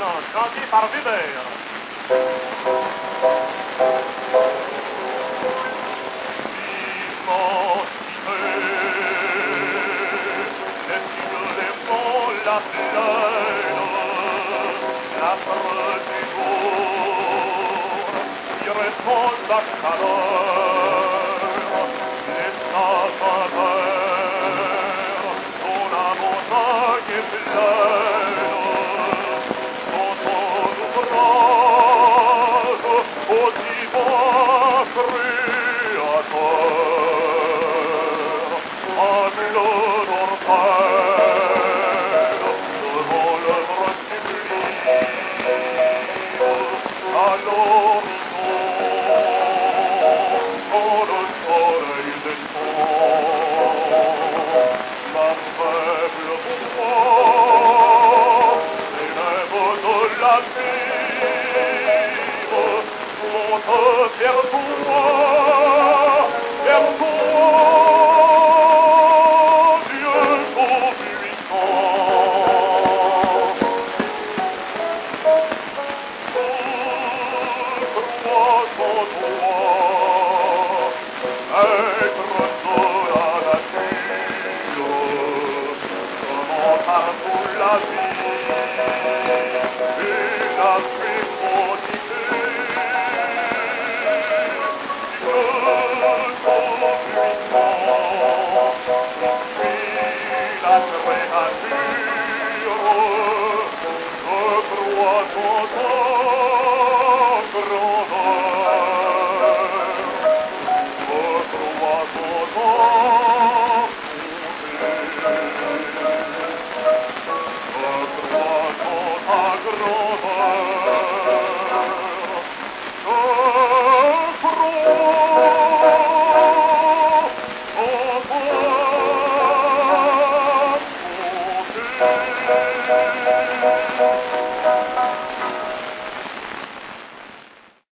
chanté par Weber. La plaine, la du jour, il répond sa chaleur, les saveurs, dont la montagne est pleine, dont ton ouvrage aussi va créateur, un bleu d'orpaille. Alors quand le soleil descend, la faible voix s'élève de la terre, monte vers toi, Dieu tout-puissant. Être de la nature, comment partout la vie.